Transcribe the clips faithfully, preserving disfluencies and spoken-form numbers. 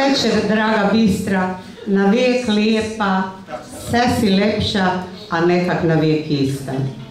večer, draga Bistra, na vijek lijepa, sve si lepša, a nekak na vijek ista.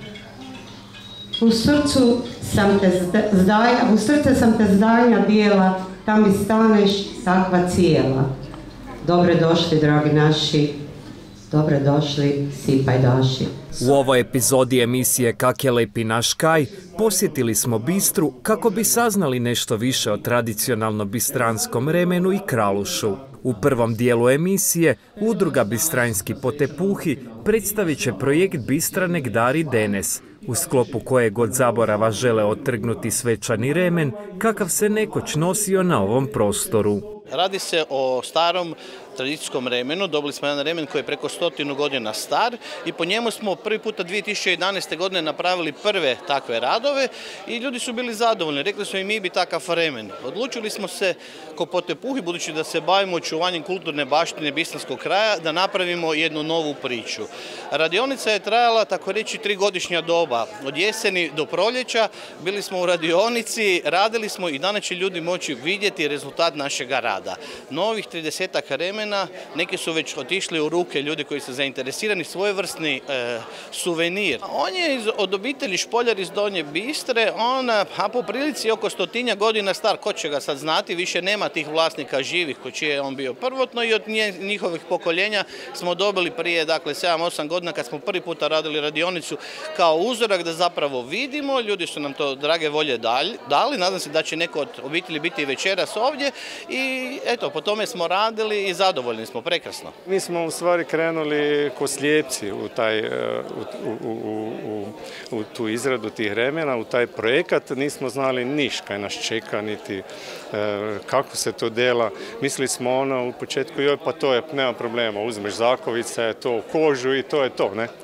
U srcu sam te zdanja, u srce sam te zdanja bijela, tam mi staneš takva cijela. Dobre došli, dragi naši, dobre došli, svi pajdaši. U ovoj epizodi emisije Kak je lepi naš kaj posjetili smo Bistru kako bi saznali nešto više o tradicionalno bistranskom remenu i kralušu. U prvom dijelu emisije Udruga Bistranjski potepuhi predstavit će projekt Bistra nek dari denes, u sklopu kojeg od zaborava žele otrgnuti svečani remen kakav se nekoć nosio na ovom prostoru. Radi se o starom tradicijskom remenu. Dobili smo jedan remen koji je preko stotinu godina star i po njemu smo prvi puta dvije tisuće jedanaeste. godine napravili prve takve radove i ljudi su bili zadovoljni. Rekli smo i mi bi takav remen. Odlučili smo se ko potepuhi, budući da se bavimo očuvanjem kulturne baštine bistranskog kraja, da napravimo jednu novu priču. Radionica je trajala, tako reći, trigodišnja doba. Od jeseni do proljeća bili smo u radionici, radili smo i danas će ljudi moći vidjeti rezultat našega rada. Novih tridesetak remena, neki su već otišli u ruke ljudi koji su zainteresirani, svojevrsni e, suvenir. On je iz, od obitelji Špoljar iz Donje Bistre, on a po prilici oko stotinja godina star, ko će ga sad znati, više nema tih vlasnika živih ko čije je on bio prvotno i od njihovih pokoljenja smo dobili prije dakle sedam osam godina kad smo prvi puta radili radionicu kao uzorak da zapravo vidimo, ljudi su nam to drage volje dali, nadam se da će neko od obitelji biti večeras ovdje i eto, po tome smo radili i zadovoljni smo, prekrasno. Mi smo u stvari krenuli ko slijepci u, taj, u, u, u, u, u tu izradu tih remena, u taj projekat, nismo znali niš kaj nas čeka, niti e, kako se to dela. Mislili smo ono u početku, joj pa to je, nema problema, uzmeš zakovice, to u kožu i to je to, ne?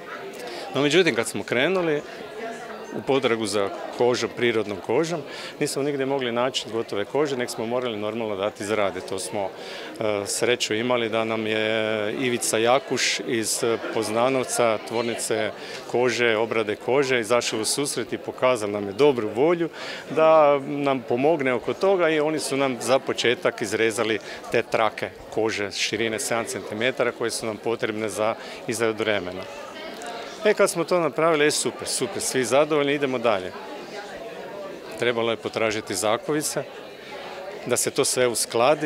No međutim, kad smo krenuli u potragu za kožom, prirodnom kožom, nismo nigdje mogli naći gotove kože, nek smo morali normalno dati izrade. To smo e, sreću imali da nam je Ivica Jakuš iz Poznanovca, tvornice kože, obrade kože, izašao u susret i pokazao nam je dobru volju da nam pomogne oko toga i oni su nam za početak izrezali te trake kože širine sedam centimetara koje su nam potrebne za izradu remena. E, kad smo to napravili, je super, super, svi zadovoljni, idemo dalje. Trebalo je potražiti zakovice, da se to sve uskladi.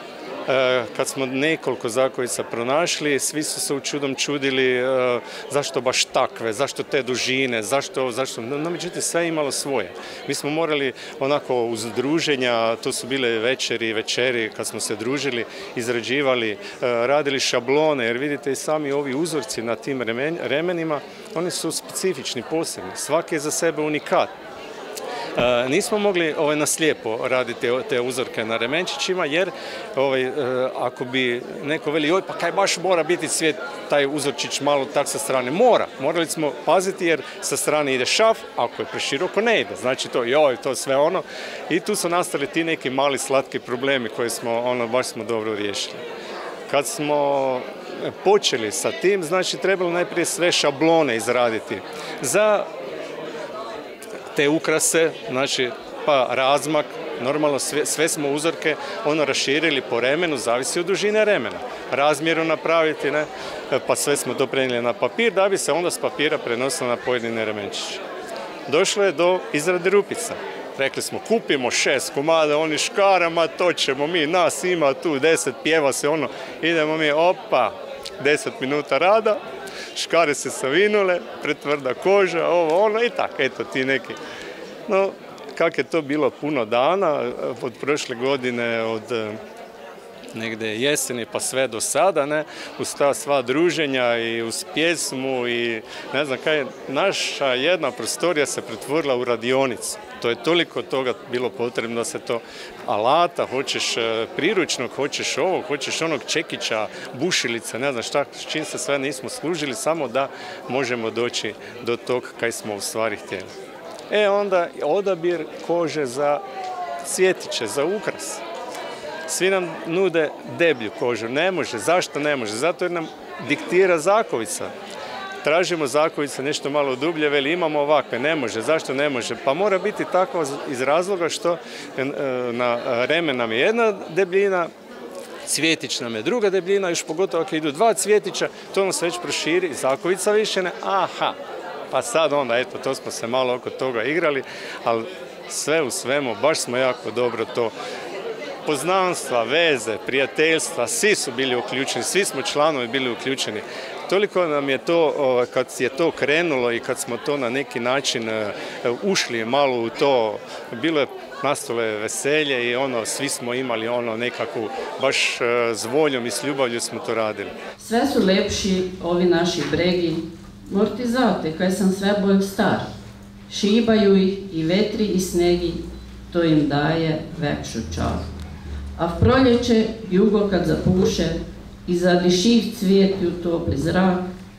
E, kad smo nekoliko zakovica pronašli, svi su se u čudom čudili e, zašto baš takve, zašto te dužine, zašto, zašto, no, no međutim sve je imalo svoje. Mi smo morali onako uz druženja, to su bile večeri i večeri kad smo se družili, izrađivali, e, radili šablone, jer vidite i sami ovi uzorci na tim remen, remenima, oni su specifični, posebni, svaki je za sebe unikat. E, nismo mogli ovaj, na slijepo raditi te uzorke na remenčićima jer ovaj, e, ako bi neko veli joj pa kaj baš mora biti cvijet taj uzorčić malo tak sa strane, mora, morali smo paziti jer sa strane ide šaf, ako je preširoko ne ide, znači to joj, to sve ono i tu su nastali ti neki mali slatki problemi koje smo ono baš smo dobro riješili. Kad smo počeli sa tim, znači trebalo najprije sve šablone izraditi za te ukrase, znači pa razmak, normalno sve, sve smo uzorke ono raširili po remenu, zavisi od dužine remena. Razmjeru napraviti, ne, pa sve smo to prenijeli na papir da bi se onda s papira prenosilo na pojedine remenčiće. Došlo je do izrade rupica. Rekli smo kupimo šest komada, oni škarama, to ćemo mi, nas ima tu deset, pjeva se ono, idemo mi, opa, deset minuta rada. Škare se savinule, pretvrda koža, ovo, ono i tako, eto ti neki. No, kak je to bilo puno dana, od prošle godine, od negdje jeseni pa sve do sada, ne, uz ta sva druženja i uz pjesmu i ne znam kaj, naša jedna prostorija se pretvorila u radionicu. To je toliko toga bilo potrebno da se to alata, hoćeš priručnog, hoćeš ovog, hoćeš onog čekića, bušilica, ne znam šta, s čim se sve nismo služili, samo da možemo doći do tog kaj smo u stvari htjeli. E onda odabir kože za cvjetiće, za ukras. Svi nam nude deblju kožu, ne može, zašto ne može? Zato jer nam diktira zakovica. Tražimo zakovice nešto malo dublje, veli imamo ovakve, ne može, zašto ne može? Pa mora biti tako iz razloga što na remen nam je jedna debljina, cvjetić nam je druga debljina, još pogotovo ako idu dva cvjetića, to nam se već proširi, zakovica više ne, aha, pa sad onda, eto, to smo se malo oko toga igrali, ali sve u svemu, baš smo jako dobro to, poznanstva, veze, prijateljstva, svi su bili uključeni, svi smo članovi bili uključeni. Toliko nam je to, kad je to krenulo i kad smo to na neki način ušli malo u to, bilo je nastalo je veselje i ono, svi smo imali ono nekakvu, baš s voljom i s ljubavlju smo to radili. Sve su lepši ovi naši bregi, mortizate, kaj sam sve bolj star. Šibaju ih i vetri i snegi, to im daje večju čast. A v proljeće, jugo kad zapuše, i zadišiv cvijet u topli zrak,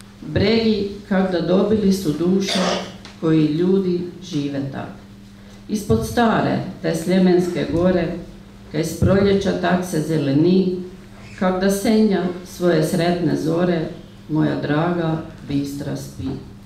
bregi kak da dobili su duše koji ljudi žive tak. Ispod stare, te Sljemenske gore, kaj s proljeća tak se zeleni, kak da senja svoje sretne zore, moja draga Bistra spi.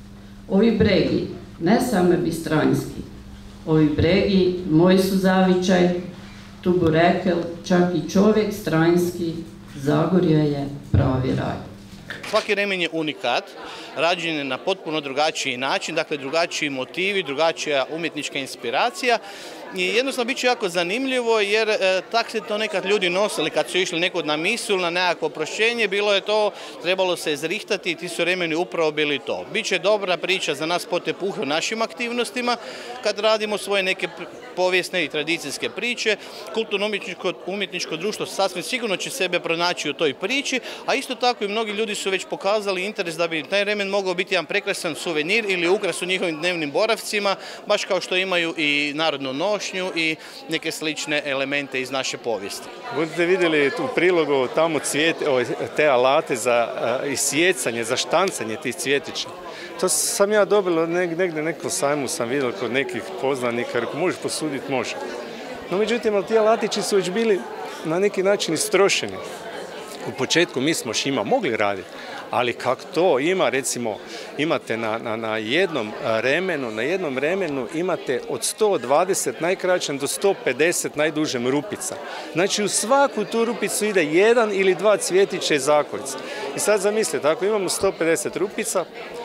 Ovi bregi, ne same bistranjski, ovi bregi, moj su zavičaj, tu bu rekel, čak i čovjek stranjski, Zagorje je pravi raj. Svaki remen je unikat, rađen je na potpuno drugačiji način, dakle drugačiji motivi, drugačija umjetnička inspiracija. I jednostavno bit će jako zanimljivo jer e, tak se to nekad ljudi nosili kad su išli nekud na misu ili na nekakvo prošćenje, bilo je to, trebalo se izrihtati i ti su remeni upravo bili to. Biće dobra priča za nas potepuhe u našim aktivnostima kad radimo svoje neke povijesne i tradicijske priče. Kulturno-umjetničko umjetničko društvo sasvim sigurno će sebe pronaći u toj priči, a isto tako i mnogi ljudi su već pokazali interes da bi taj remen mogao biti jedan prekrasan suvenir ili ukras u njihovim dnevnim boravcima, baš kao što imaju i narodnu nošnju i neke slične elemente iz naše povijesti. Budete vidjeli u prilogu tamo cvijet, te alate za uh, isjecanje, za štancanje tih cvjetića. To sam ja dobila negdje nekom sajmu, sam vidio kod nekih poznanika, rekao možeš posuditi, može. No međutim, ali ti alatići su već bili na neki način istrošeni. U početku mi smo šima mogli raditi, ali kak to ima, recimo, imate na, na, na jednom remenu, na jednom remenu imate od sto dvadeset najkraćem do sto pedeset najdužem rupica. Znači u svaku tu rupicu ide jedan ili dva cvjetića i zakovica. I sad zamislite, ako imamo sto pedeset rupica,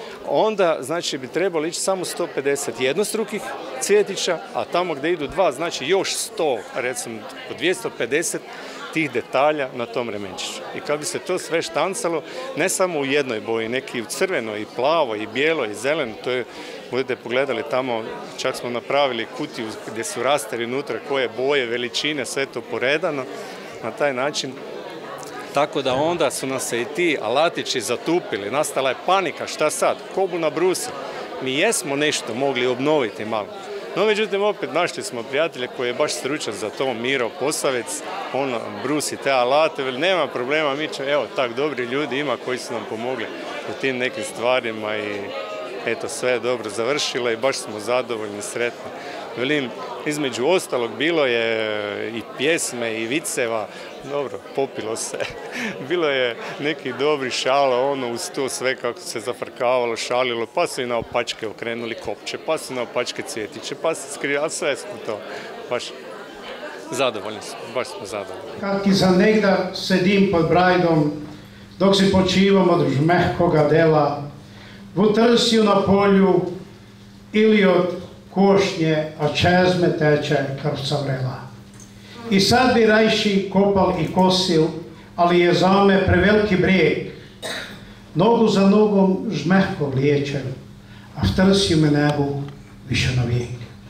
onda znači bi trebalo ići samo sto pedeset jednostrukih cvjetića, a tamo gdje idu dva, znači još sto, recimo po dvjesto pedeset tih detalja na tom remenčiću. I kad bi se to sve štancalo, ne samo u jednoj boji, neki u crvenoj, i plavo, i bijelo, i zeleno, to je, budete pogledali tamo, čak smo napravili kutiju gdje su rasteri unutra, koje boje, veličine, sve to poredano, na taj način. Tako da onda su nas se i ti alatići zatupili, nastala je panika, šta sad, ko bu nabrusili. Mi jesmo nešto mogli obnoviti malo. No, međutim, opet našli smo prijatelje koji je baš stručan za to, Miro Posavec, on brusi te alate, veli, nema problema, mi ćemo, evo, tak dobri ljudi ima koji su nam pomogli u tim nekim stvarima i eto, sve je dobro završilo i baš smo zadovoljni, sretni. Velim, između ostalog, bilo je i pjesme i viceva, dobro, popilo se. Bilo je neki dobri šala, ono uz to sve kako se zafrkavalo, šalilo, pa su i na opačke okrenuli kopče, pa su na opačke cvjetiće, pa se skrivali, sve smo to. Baš zadovoljni smo, baš smo zadovoljni. Kad ti za negda sedim pod brajdom, dok si počivam od žmehkoga dela, v trsju na polju ili od košnje, a čezme teče krvca vrela. I sad bi rajši kopal i kosil, ali je za me preveliki brijeg. Nogu za nogom žmehko vliječem, a v trsju me nebu više na vijek.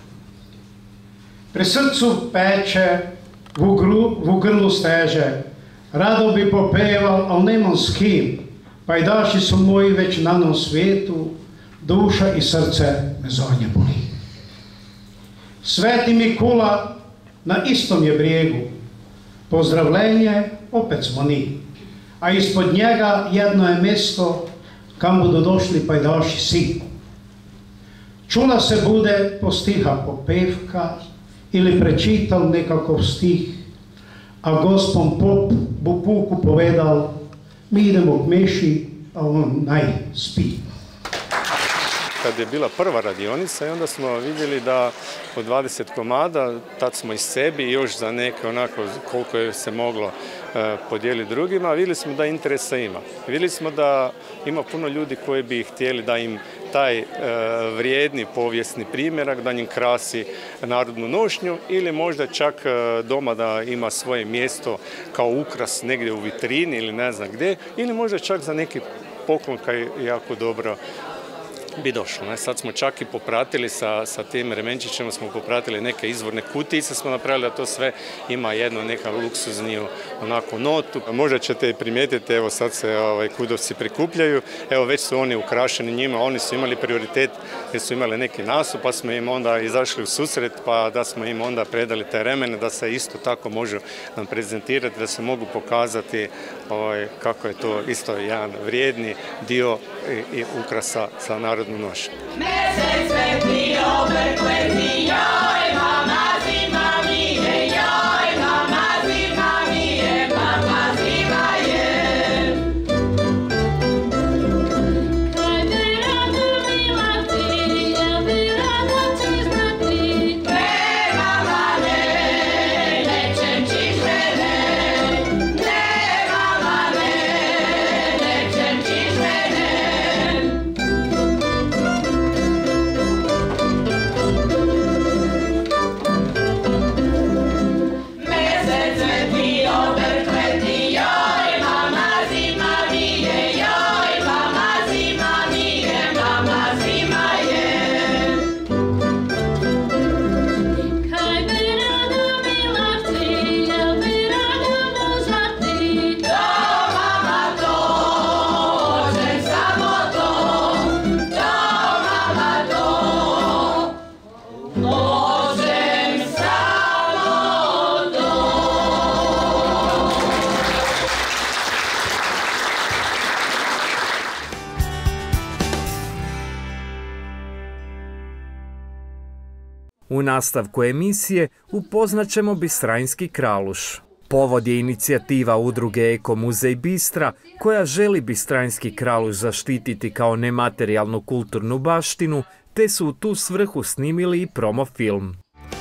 Pri srcu peče, v, gru, v grlu steže, rado bi popeval, ali nemam s kim, pajdaši su moji već na nom svijetu, duša i srce me zonje boli. Sveti Mikula na istom je brijegu, pozdravljenje opet zvoni, a ispod njega jedno je mjesto kam budu došli pajdaši si. Čula se bude postiha popevka ili prečital nekakav stih, a gospon pop bu puku povedal, mi idemo k meši, a on naj spi. kad je bila prva radionica i onda smo vidjeli da od dvadeset komada, tad smo i sebi i još za neke onako koliko je se moglo e, podijeliti drugima, vidjeli smo da interesa ima. Vidjeli smo da ima puno ljudi koji bi htjeli da im taj e, vrijedni povijesni primjerak da njim krasi narodnu nošnju ili možda čak e, doma da ima svoje mjesto kao ukras negdje u vitrini ili ne znam gdje, ili možda čak za neki poklon kaj jako dobro bi došlo. Ne? Sad smo čak i popratili sa, sa tim remenčićima, smo popratili neke izvorne kutice, smo napravili da to sve ima jednu neka luksuzniju onako notu. Možda ćete primijetiti, evo sad se ovaj, kudovci prikupljaju, evo već su oni ukrašeni njima, oni su imali prioritet jer su imali neki nastup, pa smo im onda izašli u susret, pa da smo im onda predali te remene, da se isto tako može nam prezentirati, da se mogu pokazati ovaj, kako je to isto jedan vrijedni dio i, i ukrasa sa narodom. Mesec svetli obrkveti, joj, mama zima mi je, joj, mama zima mi je, mama zima je. Kaj bi rado bila ti, jel bi rado čišta ti? Ne, mama, ne, nećem čišta ne, ne, mama, ne, nećem čišta ne. U nastavku emisije upoznat ćemo Bistranjski Kraluš. Povod je inicijativa udruge Eko muzej Bistra koja želi Bistranjski Kraluš zaštititi kao nematerijalnu kulturnu baštinu, te su u tu svrhu snimili i promo film.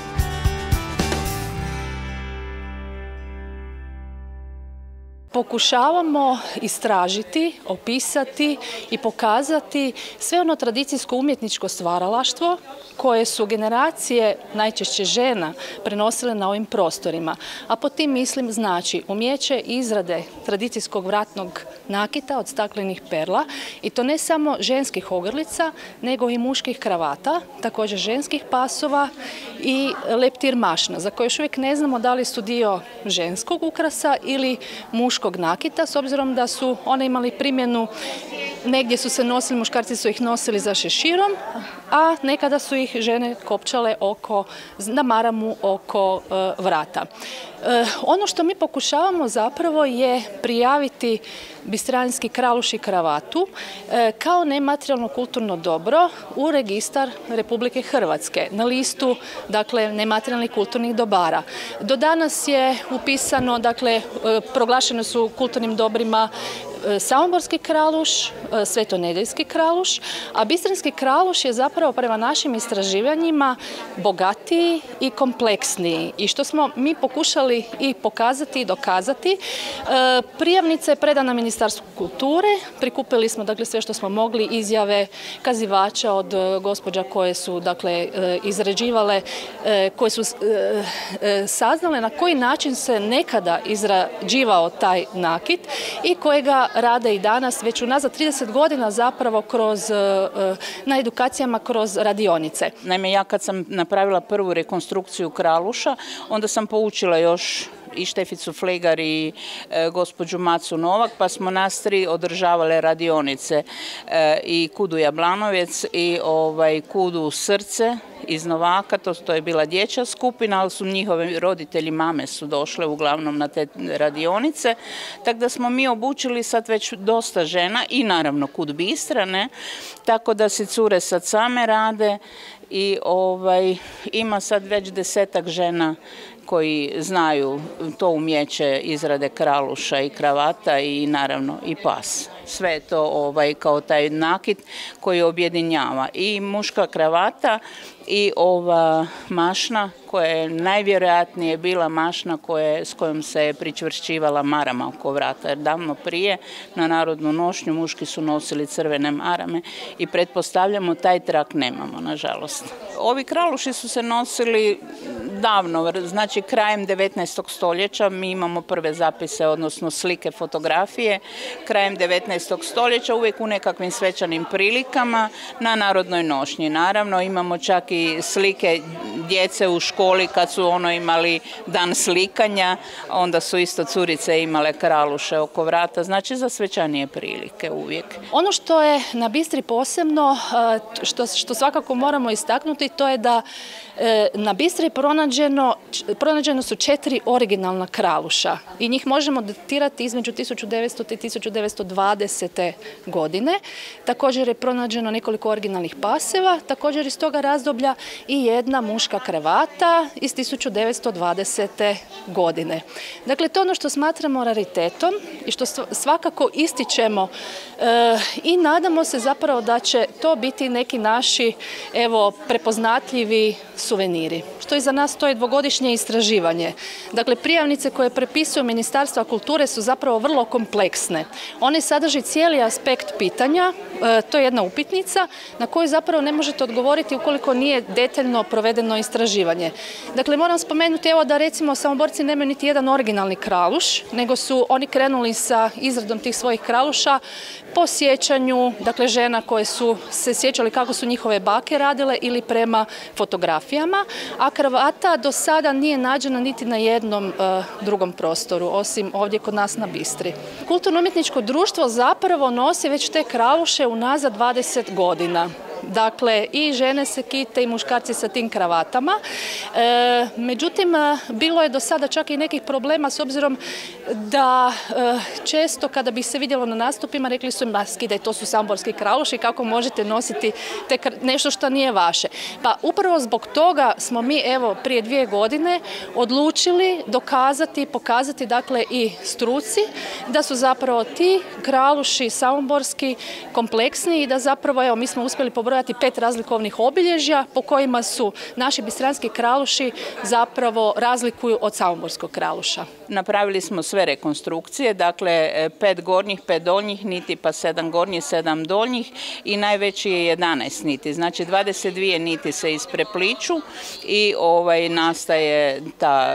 Pokušavamo istražiti, opisati i pokazati sve ono tradicijsko umjetničko stvaralaštvo koje su generacije, najčešće žena, prenosile na ovim prostorima. A po tim mislim znači umjeće izrade tradicijskog vratnog nakita od staklenih perla i to ne samo ženskih ogrlica, nego i muških kravata, također ženskih pasova i leptir mašna, za koje još uvijek ne znamo da li su dio ženskog ukrasa ili muškog nakita, s obzirom da su one imali primjenu, negdje su se nosili, muškarci su ih nosili za šeširom, a nekada su ih žene kopčale oko, na maramu oko uh, vrata. Uh, ono što mi pokušavamo zapravo je prijaviti Bistranjski Kraluš i kravatu uh, kao nematerijalno kulturno dobro u registar Republike Hrvatske, na listu dakle, nematerijalnih kulturnih dobara. Do danas je upisano, dakle, uh, proglašene su kulturnim dobrima Samoborski Kraluš, Svetonedeljski Kraluš, a Bistranjski Kraluš je zapravo prema našim istraživanjima bogatiji i kompleksniji. I što smo mi pokušali i pokazati i dokazati, prijavnica je predana Ministarstvu kulture, prikupili smo dakle sve što smo mogli, izjave kazivača od gospođa koje su dakle izrađivale, koje su saznale na koji način se nekada izrađivao taj nakit i kojega rade i danas, već unazad trideset godina zapravo kroz, na edukacijama kroz radionice. Naime, ja kad sam napravila prvu rekonstrukciju Kraluša, onda sam poučila još i Šteficu Flegar i e, gospođu Macu Novak, pa smo nas tri održavale radionice e, i Kudu Jablanovec i ovaj, Kudu Srce iz Novaka, to, to je bila dječja skupina, ali su njihovi roditelji, mame su došle uglavnom na te radionice, tako da smo mi obučili sad već dosta žena i naravno Kud Bistra, ne? Tako da se cure sad same rade i ovaj, ima sad već desetak žena koji znaju to umjeće izrade kraluša i kravata i naravno i pas. sve to ovaj, kao taj nakit koji objedinjava. I muška kravata i ova mašna koja je najvjerojatnije bila mašna koje, s kojom se je pričvršćivala marama oko vrata. Jer davno prije na narodnu nošnju muški su nosili crvene marame i pretpostavljamo taj trak nemamo, nažalost. Ovi kraluši su se nosili davno, znači krajem devetnaestog stoljeća. Mi imamo prve zapise, odnosno slike, fotografije. Krajem devetnaestog stoljeća uvijek u nekakvim svečanim prilikama na narodnoj nošnji. Naravno imamo čak i slike djece u školi kad su ono imali dan slikanja, onda su isto curice imale kraluše oko vrata, znači za svečanije prilike uvijek. Ono što je na Bistri posebno, što, što svakako moramo istaknuti, to je da na Bistri je pronađeno, pronađeno su četiri originalna kraluša i njih možemo datirati između tisuću devetsto. i tisuću devetsto dvadesete. godine. Također je pronađeno nekoliko originalnih paseva, također iz toga razdoblja i jedna muška kravata iz tisuću devetsto dvadesete. godine. Dakle, to je ono što smatramo raritetom i što svakako ističemo e, i nadamo se zapravo da će to biti neki naši, evo, prepoznatljivi suveniri. Što iza nas stoji dvogodišnje istraživanje. Dakle, prijavnice koje prepisuju Ministarstva kulture su zapravo vrlo kompleksne. One sadrži cijeli aspekt pitanja, e, to je jedna upitnica na koju zapravo ne možete odgovoriti ukoliko nije detaljno provedeno istraživanje. Dakle, moram spomenuti evo da recimo Samoborci nemaju niti jedan originalni kraluš, nego su oni krenuli sa izradom tih svojih kraluša po sjećanju, dakle, žena koje su se sjećali kako su njihove bake radile ili prema fotografijama, a kravata do sada nije nađena niti na jednom uh, drugom prostoru, osim ovdje kod nas na Bistri. Kulturno-umjetničko društvo zapravo nosi već te kraluše unazad dvadeset godina. Dakle, i žene se kite i muškarci sa tim kravatama. E, međutim, bilo je do sada čak i nekih problema s obzirom da e, često kada bi se vidjelo na nastupima rekli su im, ma skidaj, to su samoborski kraluši, kako možete nositi te, nešto što nije vaše. Pa upravo zbog toga smo mi evo prije dvije godine odlučili dokazati, pokazati dakle i struci da su zapravo ti kraluši samoborski kompleksni i da zapravo evo mi smo uspjeli pobrojati pet razlikovnih obilježja po kojima su naši bistranski kraluši zapravo razlikuju od samoborskog kraluša. Napravili smo sve rekonstrukcije, dakle pet gornjih, pet donjih niti, pa sedam gornjih, sedam donjih i najveći je jedanaest niti. Znači dvadeset dvije niti se isprepliču i ovaj nastaje ta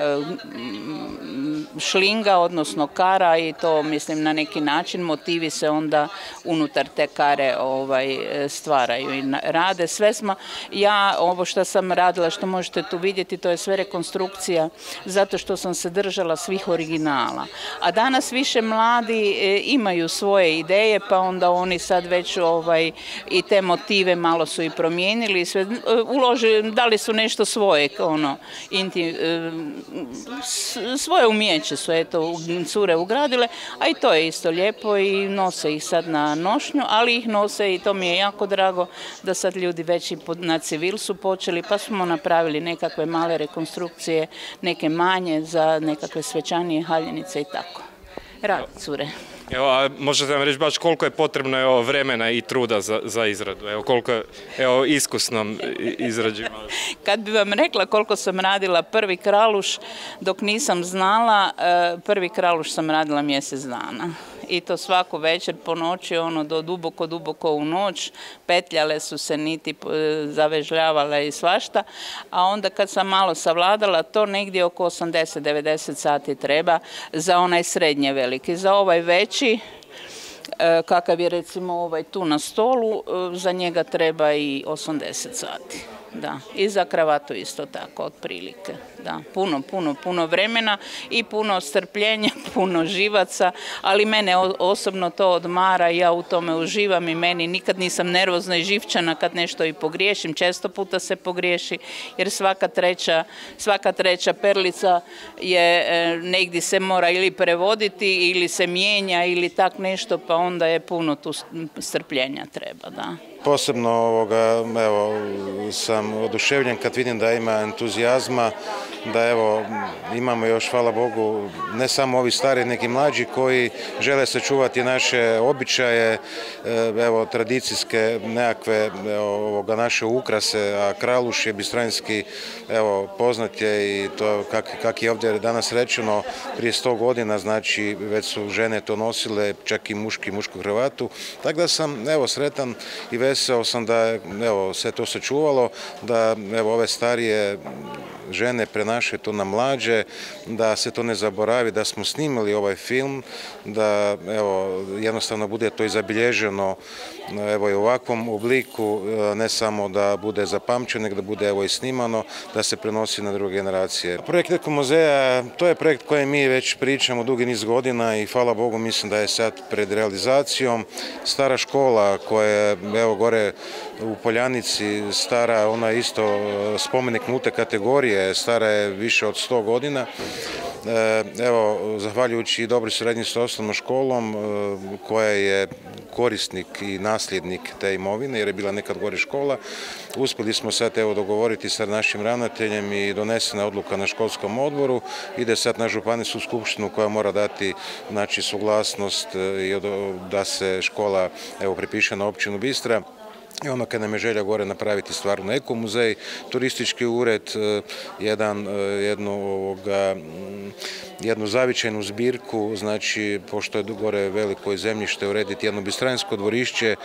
šlinga, odnosno kara i to mislim na neki način motivi se onda unutar te kare ovaj, stvaraju i rade. Sve smo, ja ovo što sam radila, što možete tu vidjeti, to je sve rekonstrukcija zato što sam se držala svih originala. A danas više mladi e, imaju svoje ideje, pa onda oni sad već ovaj, i te motive malo su i promijenili, sve, uložili, dali su nešto svoje, ono, inti, e, svoje umjeće su eto cure ugradile, a i to je isto lijepo i nose ih sad na nošnju, ali ih nose i to mi je jako drago da sad ljudi već i na civil su počeli, pa smo napravili nekakve male rekonstrukcije, neke manje za nekakve svečanije haljenice i tako. Rade cure. Evo, a možete nam reći baš koliko je potrebno evo, vremena i truda za, za izradu? Evo, koliko je evo, iskusno izrađivalo? Kad bi vam rekla koliko sam radila prvi kraluš, dok nisam znala, prvi kraluš sam radila mjesec dana. I to svaku večer po noći, ono do duboko, duboko u noć, petljale su se niti, zavežljavale i svašta, a onda kad sam malo savladala, to negdje oko osamdeset do devedeset sati treba za onaj srednje veliki. Za ovaj veći, kakav je recimo ovaj tu na stolu, za njega treba i osamdeset sati. Da, i za kravatu isto tako, otprilike. Da, puno, puno, puno vremena i puno strpljenja, puno živaca, ali mene osobno to odmara i ja u tome uživam i meni nikad nisam nervozna i živčana kad nešto i pogriješim, često puta se pogriješi jer svaka treća, svaka treća perlica je negdje se mora ili prevoditi ili se mijenja ili tak nešto, pa onda je puno tu strpljenja treba, da. Posebno ovoga, evo, sam oduševljen kad vidim da ima entuzijazma da evo imamo još, hvala Bogu, ne samo ovi stari, neki mlađi koji žele sačuvati naše običaje, evo tradicijske nekakve ovoga naše ukrase, a Kraluš je bistranjski, evo poznat je i to kak, kak je ovdje danas rečeno prije sto godina, znači već su žene to nosile, čak i muški, mušku kravatu, tako da sam evo sretan i veseo sam da evo se to sačuvalo, da evo ove starije žene prenašaju to na mlađe, da se to ne zaboravi, da smo snimili ovaj film, da evo jednostavno bude to i zabilježeno evo i u ovakvom obliku, ne samo da bude zapamćeno, nego da bude evo i snimano, da se prenosi na druge generacije. Projekt Eko muzeja, to je projekt koji mi već pričamo dugi niz godina i hvala Bogu mislim da je sad pred realizacijom. Stara škola koja je evo gore u Poljanici, stara, ona je isto spomenik nulte kategorije, stara je više od sto godina. Evo, zahvaljujući i dobroj suradnji s osnovnom školom koja je korisnik i nasljednik te imovine, jer je bila nekad gore škola, uspjeli smo sad evo dogovoriti sa našim ravnateljem i donesena odluka na školskom odboru, ide sad na županijsku skupštinu koja mora dati znači suglasnost da se škola evo pripiše na općinu Bistra. I ono kad nam je želja gore napraviti stvarno eko muzej, turistički ured, jedan, jednu, ovoga, jednu zavičajnu zbirku, znači pošto je gore veliko zemljište, urediti jedno bistranjsko dvorišće,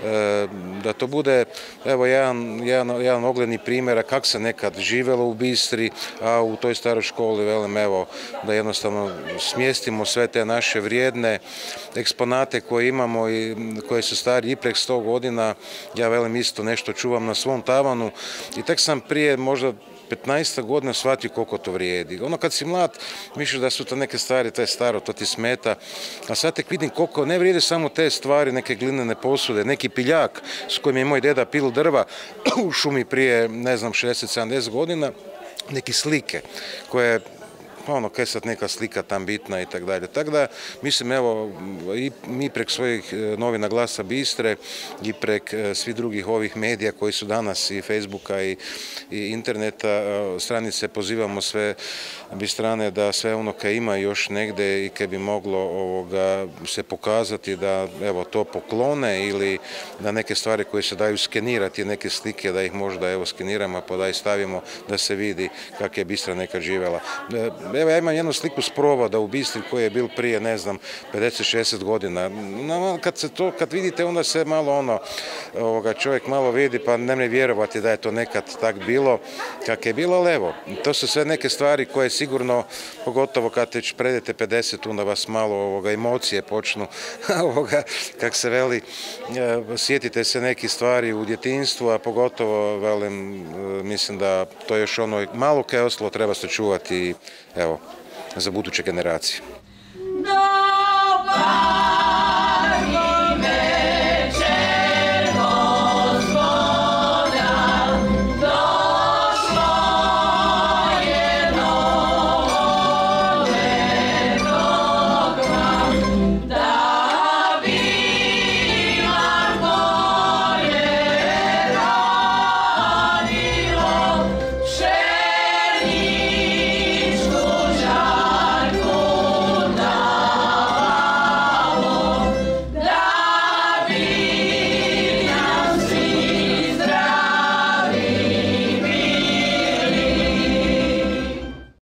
da to bude evo jedan, jedan, jedan ogledni primjer kako se nekad živelo u Bistri, a u toj staroj školi velim evo da jednostavno smjestimo sve te naše vrijedne eksponate koje imamo i koje su stari i prek sto godina. Ja velim isto nešto čuvam na svom tavanu i tek sam prije možda petnaest godina shvatio koliko to vrijedi. Ono kad si mlad, misliš da su to neke stvari, to je staro, to ti smeta, a sad tek vidim koliko ne vrijede samo te stvari, neke glinene posude, neki piljak s kojim je moj deda pil drva u šumi prije, ne znam, šezdeset sedamdeset godina, neke slike koje ono, kaj sad neka slika tam bitna i tako dalje. Tako da, mislim, evo, i mi prek svojih novina Glasa Bistre i prek svih drugih ovih medija koji su danas i Facebooka i, i interneta stranice pozivamo sve Bistrane da sve ono kaj ima još negde i kaj bi moglo ovoga se pokazati da evo to poklone ili da neke stvari koje se daju skenirati, neke slike da ih možda evo skeniramo pa da ih stavimo da se vidi kak je Bistra nekad živjela. Evo ja imam jednu sliku s provoda u Bistri koji je bil prije, ne znam, pedeset šezdeset godina. Kad se to, kad vidite, onda se malo ono, ovoga, čovjek malo vidi pa ne mre vjerovati da je to nekad tak bilo kak je bilo, ali evo, to su sve neke stvari koje sigurno, pogotovo kad već predete pedeset, onda vas malo ovoga, emocije počnu, ovoga, kak se veli, sjetite se nekih stvari u djetinjstvu, a pogotovo, velim, mislim da to još ono malo kaj je ostalo treba sačuvati i evo, za buduće generacije.